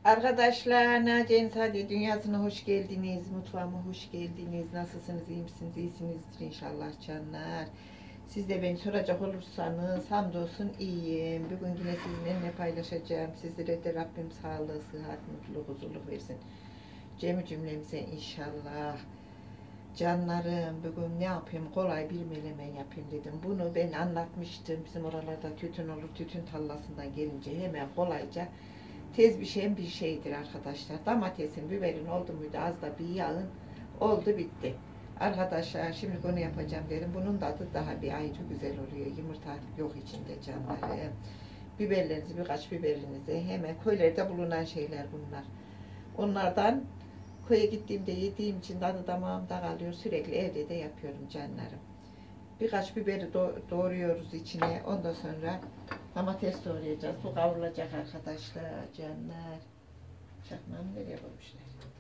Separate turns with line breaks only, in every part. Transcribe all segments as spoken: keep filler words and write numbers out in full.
Arkadaşlar, Naciye'nin Sade Dünyası'na hoş geldiniz. Mutfağıma hoş geldiniz. Nasılsınız, iyi misiniz? İyisinizdir inşallah canlar. Siz de beni soracak olursanız hamdolsun iyiyim. Bugün yine sizinle paylaşacağım. Sizlere de Rabbim sağlığı, sıhhat, mutluluk, huzurluk versin. Cemi cümlemize inşallah. Canlarım, bugün ne yapayım? Kolay bir melemen yapayım dedim. Bunu ben anlatmıştım. Bizim oralarda tütün olur. Tütün tallasından gelince hemen kolayca tez bir şeyin bir şeydir arkadaşlar. Domatesin, biberin oldu muydu, az da bir yağın oldu bitti. Arkadaşlar şimdi bunu yapacağım dedim. Bunun tadı daha bir ayrı güzel oluyor. Yumurta yok içinde canlarım. Biberlerinizi, birkaç biberinizi hemen köylerde bulunan şeyler bunlar. Onlardan köye gittiğimde yediğim için tadı damağımda kalıyor. Sürekli evde de yapıyorum canlarım. Birkaç biberi doğruyoruz içine. Ondan sonra domates doğrayacağız. Bu kavrulacak arkadaşlar, canlar. Çakmağımı nereye koymuşlar?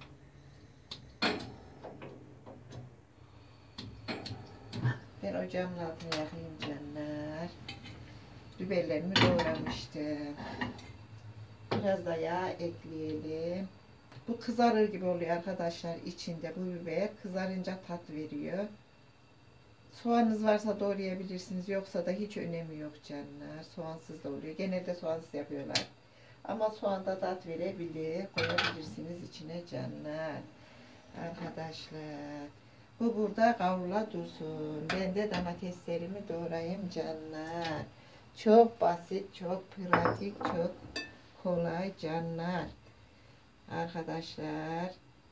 Ben ocağımın altını yakayım canlar. Biberlerimi doğramıştım. Biraz da yağ ekleyelim. Bu kızarır gibi oluyor arkadaşlar içinde. Bu biber kızarınca tat veriyor. Soğanınız varsa doğrayabilirsiniz. Yoksa da hiç önemi yok canlar. Soğansız da oluyor. Genelde soğansız yapıyorlar. Ama soğan da tat verebilir. Koyabilirsiniz içine canlar. Arkadaşlar. Bu burada kavrula dursun. Ben de domateslerimi doğrayayım canlar. Çok basit, çok pratik, çok kolay canlar. Arkadaşlar.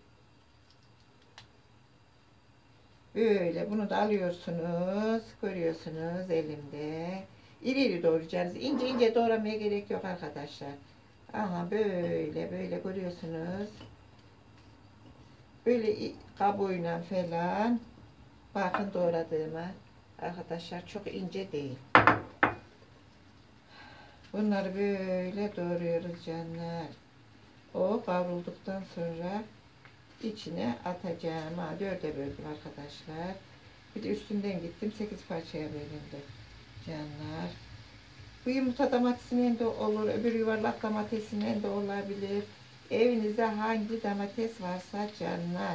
Böyle bunu da alıyorsunuz. Görüyorsunuz elimde. İri iri doğrayacaksınız. İnce ince doğramaya gerek yok arkadaşlar. Aha böyle böyle görüyorsunuz. Böyle kabuğuyla falan. Bakın doğradığıma. Arkadaşlar çok ince değil. Bunları böyle doğruyoruz canlar. O kavrulduktan sonra içine atacağım. Ha, dörde böldüm arkadaşlar. Bir de üstünden gittim. sekiz parçaya bölündü. Canlar. Bu yumurta domatesinden de olur. Öbür yuvarlak domatesinden de olabilir. Evinizde hangi domates varsa canlar.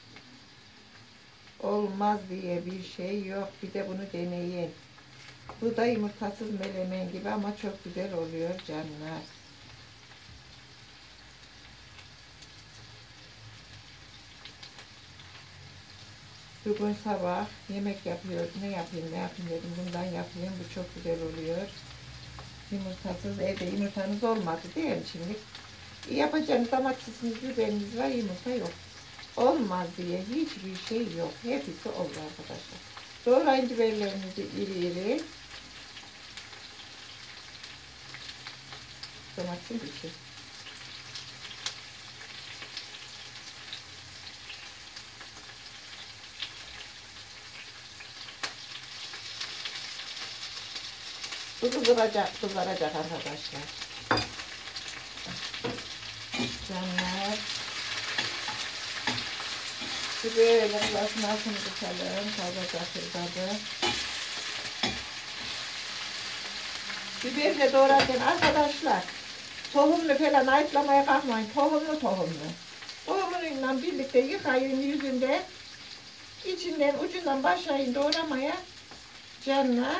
Olmaz diye bir şey yok. Bir de bunu deneyin. Bu da yumurtasız melemen gibi ama çok güzel oluyor canlar. Bugün sabah yemek yapıyor. Ne yapayım ne yapayım dedim. Bundan yapayım. Bu çok güzel oluyor. Yumurtasız evde yumurtanız olmadı değil mi şimdi? Yapacağınız domatesiniz, biberiniz var, yumurta yok. Olmaz diye hiçbir şey yok. Hepsi olur arkadaşlar. Doğrayın biberlerinizi iri iri. Domatesin içi. Bu kızaracak, kızaracak arkadaşlar. Canlar. Böyle klasın altını tutalım. Fazla kızardı. Biberi de doğrarken arkadaşlar tohumlu falan ayıtlamaya kalkmayın. Tohumlu tohumlu. Tohumunla birlikte yıkayın yüzünde. İçinden ucundan başlayın doğramaya. Canlar.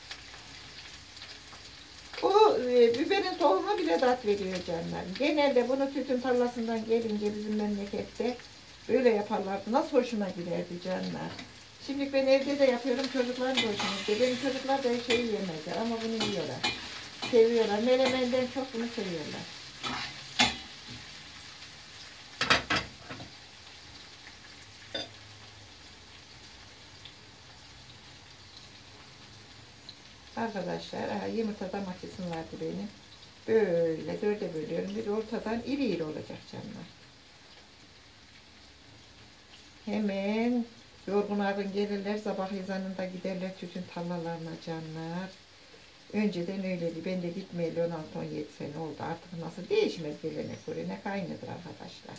Bu e, biberin tohumu bile tat veriyor canlar. Genelde bunu tütün tarlasından gelince bizim memlekette böyle yaparlardı. Nasıl hoşuma giderdi canlar. Şimdi ben evde de yapıyorum. Çocuklar da hoşuma gidiyor. Benim çocuklar da şeyi yemezler ama bunu yiyorlar. Seviyorlar. Melemenden çok bunu seviyorlar. Arkadaşlar yumurta domatesim vardı benim. Böyle dörde bölüyorum. Bir de ortadan iri iri olacak canlar. Hemen yorgun argın gelirler. Sabah ezanında giderler tütün tarlalarına canlar. Önceden öyleydi. Ben de gitmeyeli on altı on yedi sene oldu. Artık nasıl değişmez gelenek görenek aynıdır arkadaşlar.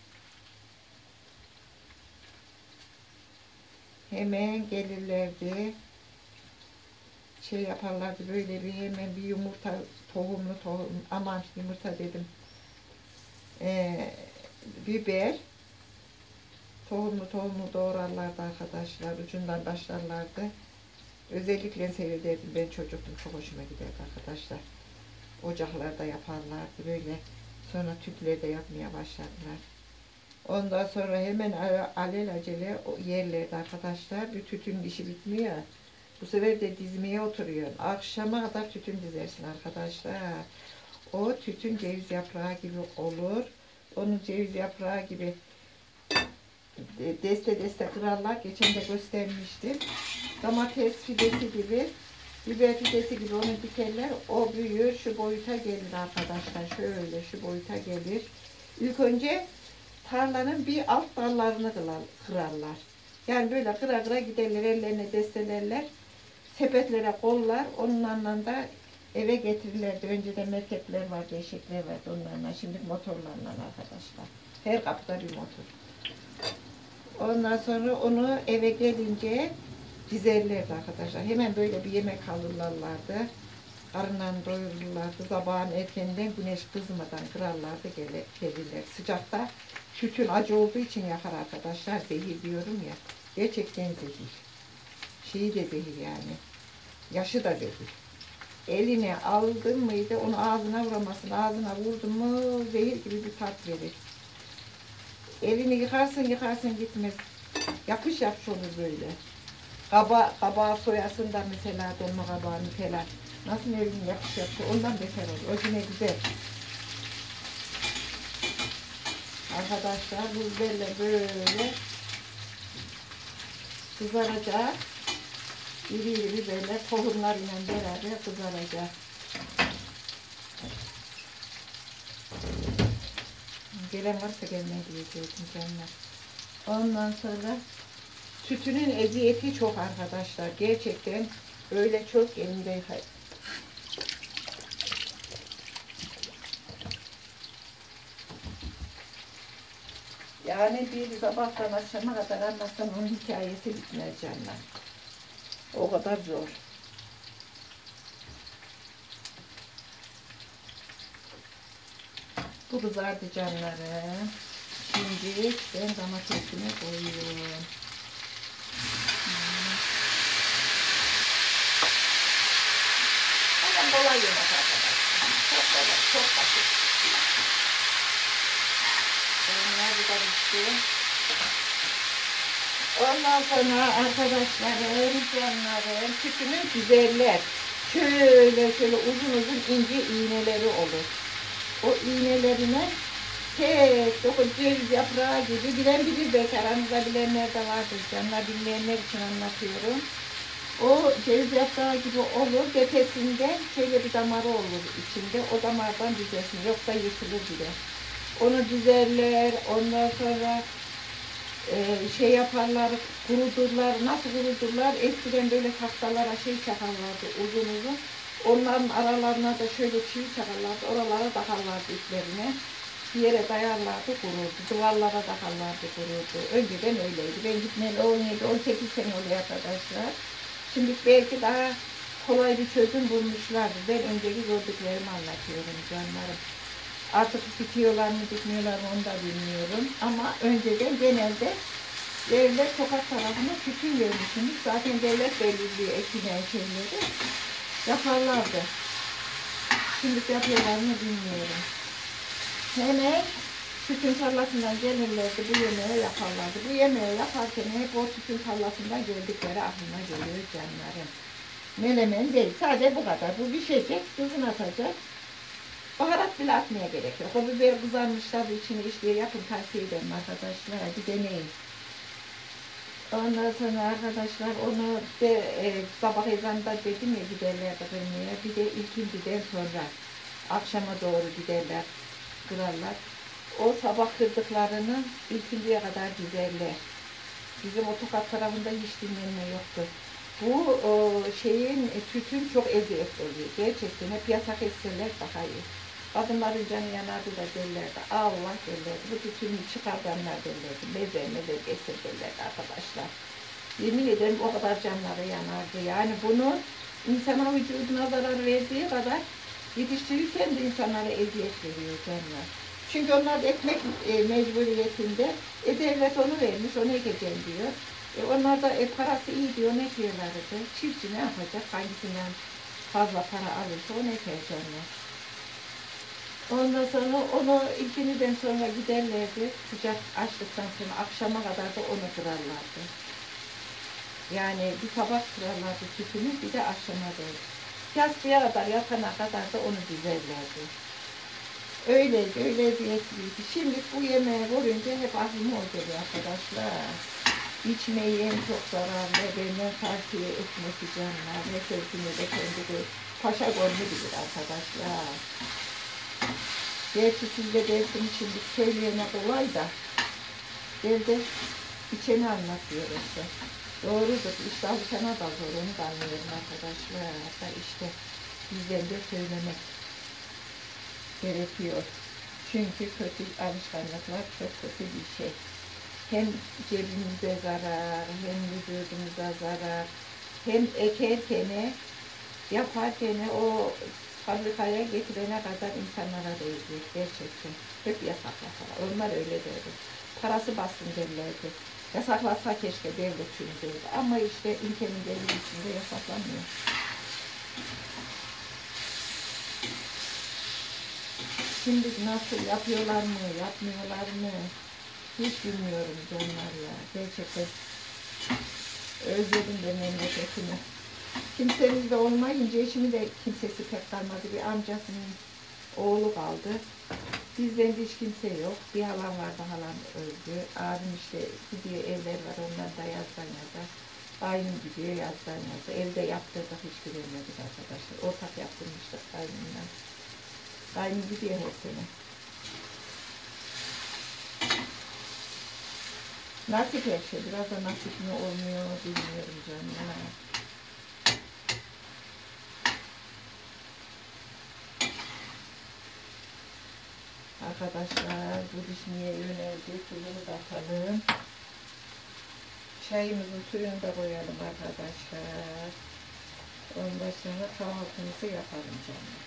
Hemen gelirlerdi. Şey yaparlardı böyle bir hemen bir yumurta tohumlu tohum aman yumurta dedim Ee, biber, tohumlu tohumlu doğrarlardı arkadaşlar. Ucundan başlarlardı. Özellikle severdim. Ben çocuktum. Çok hoşuma giderdi arkadaşlar. Ocaklarda yaparlardı böyle. Sonra tüplerde yapmaya başladılar. Ondan sonra hemen alelacele yerlerdi arkadaşlar. Bir tütün işi bitmiyor. Bu sefer de dizmeye oturuyor. Akşama kadar tütün dizersin arkadaşlar. O tütün ceviz yaprağı gibi olur. Onun ceviz yaprağı gibi deste deste kırarlar. Geçen de göstermiştim. Domates fidesi gibi, biber fidesi gibi onu dikerler. O büyür, şu boyuta gelir arkadaşlar. Şöyle şu boyuta gelir. İlk önce tarlanın bir alt dallarını kırarlar. Yani böyle kıra kıra giderler, ellerine destelerler. Sepetlere kollar, onlarla da eve getirirlerdi. Önceden merkepler vardı, eşekler vardı onlarla. Şimdi motorlarla arkadaşlar. Her kapıda bir motor. Ondan sonra onu eve gelince dizerlerdi arkadaşlar. Hemen böyle bir yemek alırlardı. Karınlarını doyururlardı. Sabahın erkenden güneş kızmadan kırarlardı, gelirler. Sıcakta tütün acı olduğu için yakar arkadaşlar. Zehir diyorum ya. Gerçekten zehir. Şeyi de zehir yani. Yaşı da zehir. Eline aldın mıydı onu ağzına vuramazsın. Ağzına vurdun mu zehir gibi bir tat verir. Elini yıkarsın yıkarsın gitmez. Yapış yapış olur böyle. Kaba, kabağı soyasın da mesela dolma kabağını falan. Nasıl elini yapış yapış ondan beter olur. O yine güzel. Arkadaşlar bu biberle böyle kızaracak. İri iri biberle tohumlarıyla beraber kızaracak. Gelen varsa gelmeye diyecektim canlar. Ondan sonra tütünün eziyeti çok arkadaşlar. Gerçekten öyle çok elinde. Yani bir sabahtan akşama kadar anlatsan onun hikayesi bitmez canlar. O kadar zor. Bu kızardı canlarım. Şimdi ben domatesini koyuyorum. Hemen kolay yemek arkadaşlar. Çok kolay, çok basit. Bunlar bu da bitti. Ondan sonra arkadaşlarım, canlarım, tütünün güzeller. Şöyle şöyle uzun uzun ince iğneleri olur. O iğnelerine tek dokun ceviz yaprağı gibi bilen bilir belki aranızda bilenler de vardır canlar, bilmeyenler için anlatıyorum. O ceviz yaprağı gibi olur, tepesinden şöyle bir damarı olur içinde, o damardan dizersin yoksa yıkılır bile. Onu dizerler, ondan sonra e, şey yaparlar, kurudurlar, nasıl kurudurlar? Eskiden böyle tahtalara şey çakarlardı uzun uzun. Onların aralarına da şöyle çivi çakarlardı, oralara takarlardı iplerine. Bir yere dayarlardı, kururdu. Duvarlara takarlardı, kururdu. Önceden öyleydi. Ben gitmeli on yedi on sekiz sene oluyor arkadaşlar. Şimdi belki daha kolay bir çözüm bulmuşlardır. Ben önceki gördüklerimi anlatıyorum canlarım. Artık bitiyorlar mı, bitmiyorlar mı onu da bilmiyorum. Ama önceden genelde devlet sokak tarafına tütün vermişsiniz. Zaten devlet belirliyor ekilen şeyleri. Yaparlardı. Şimdi yapıyorlar mı bilmiyorum. Hemen tütün tarlasından gelirlerdi, bu yemeği yaparlardı. Bu yemeği yaparken hep o tütün tarlasından gördükleri aklıma geliyor canlarım. Melemen değil, sadece bu kadar. Bu pişecek, tuzunu atacak. Baharat bile atmaya gerek yok. O biber kızarmışlar, içine işliği yapın, tavsiye ederim arkadaşlar. Hadi deneyin. Ondan sonra arkadaşlar onu de e, sabah ezanında dedim ya giderlerdi kırmaya. Bir de ilkindiden sonra akşama doğru giderler, kırarlar. O sabah kırdıklarını ilkindiye kadar dizerler. Bizim o Tokat tarafında hiç dinlenme yoktu. Bu o, şeyin e, tütün çok eziyet oluyor. Gerçekten hep yasak etseler daha iyi. Kadınların canı yanardı da derlerdi. Allah derlerdi. Bu tütünü çıkardanlar derlerdi. Meze meze kesir derlerdi arkadaşlar. Yemin ederim o kadar canları yanardı. Yani bunu insana vücuduna zarar verdiği kadar yetiştirirken de insanlara eziyet veriyor canlar. Çünkü onlar ekmek e, mecburiyetinde. E devlet onu vermiş, onu ekeceğim diyor. E onlar da e, parası iyi diyor, ne ekiyorlardı. Çiftçi ne yapacak? Hangisinden fazla para alırsa onu eker canlar. Ondan sonra onu ikiniden sonra giderlerdi. Sıcak açtıktan sonra akşama kadar da onu kırarlardı. Yani bir sabah kırarlardı sütünü, bir de akşama doğru. Yatsıya kadar, yatana kadar da onu dizerlerdi. Öyleydi, öyle diyetliydi. Şimdi bu yemeğe vurunca hep aklıma o geliyor arkadaşlar. İçmeyin çok zararlı, benden tavsiye etmesi canlar. Ne sözünü de kendi de paşa gönlü bilir arkadaşlar. Gerçi siz de dersin şimdi söyleyene kolay da. Gel de içeni anlatıyor işte. Doğrudur, işte alışana da zor, onu da anlıyorum arkadaşlar. Hatta işte bizden de söylemek gerekiyor. Çünkü kötü alışkanlıklar çok kötü bir şey. Hem cebimize zarar, hem vücudumuza zarar, hem ekerken, yaparken o fabrikaya getirene kadar insanlara değecek gerçekten. Hep yasaklasalar. Onlar öyle derdi. Parası bassın derlerdi. Yasaklasa keşke devlet şunu derdi. Ama işte ülkenin devlet içinde yasaklanmıyor. Şimdi nasıl yapıyorlar mı, yapmıyorlar mı? Hiç bilmiyorum canlar ya. Gerçekten özledim de memleketimi. Kimsemiz de olmayınca şimdi de kimsesi pek kalmadı. Bir amcasının oğlu kaldı. Bizden de hiç kimse yok. Bir halam vardı, halam öldü. Abim işte gidiyor, evler var, onlar da yazdan yaza. Aynım gidiyor yazdan yaza. Evde yaptırdık, hiç giremedik arkadaşlar. Ortak yaptırmıştık aynımla. Aynı gidiyor her sene. Nasip her şey. Biraz da nasip mi olmuyor bilmiyorum canım. Arkadaşlar bu dişniye yöneldi. Tuzunu da atalım. Çayımızın suyunu da koyalım arkadaşlar. Ondan sonra kahvaltımızı yapalım canım.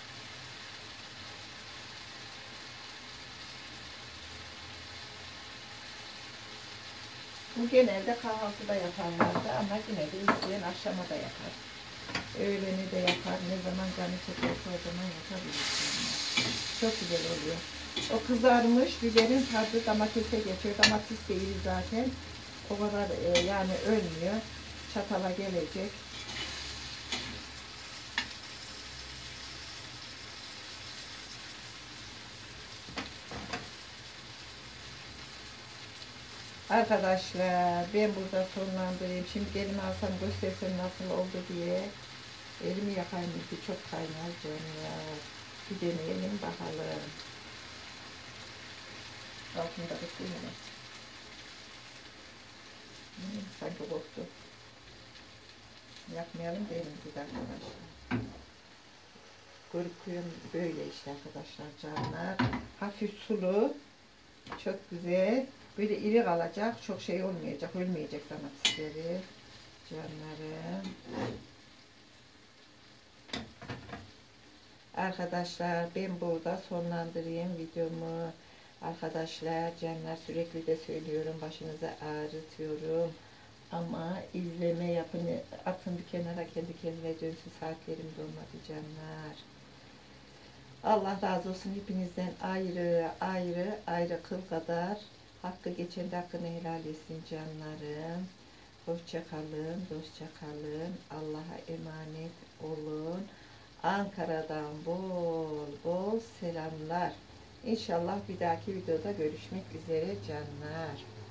Bu genelde kahvaltıda yaparlardı ama yine de isteyen akşama da yapar. Öğleni de yapar. Ne zaman canı çekerse o zaman yapabilirsiniz. Çok güzel oluyor. O kızarmış biberin tadı domatese geçiyor. Domates değil zaten. O kadar e, yani ölmüyor. Çatala gelecek. Arkadaşlar ben burada sonlandırayım. Şimdi elimi alsam göstersem nasıl oldu diye. Elimi yakayım ki çok kaynar canlar. Bir deneyelim bakalım. Altında kısıyor mu? Hmm, sanki koktu. Yapmayalım diyelim bir arkadaşlar. Görüntüm böyle işte arkadaşlar canlar. Hafif sulu. Çok güzel. Böyle iri kalacak. Çok şey olmayacak. Ölmeyecek domatesleri. Canlarım. Arkadaşlar ben burada sonlandırayım videomu. Arkadaşlar canlar sürekli de söylüyorum. Başınıza ağrıtıyorum. Ama izleme yapın. Atın bir kenara kendi kendine dönsün. Saatlerim dolmadı canlar. Allah razı olsun hepinizden ayrı ayrı ayrı kıl kadar. Hakkı geçen de hakkını helal etsin canlarım. Hoşça kalın, dostça kalın. Allah'a emanet olun. Ankara'dan bol bol selamlar. İnşallah bir dahaki videoda görüşmek üzere canlar.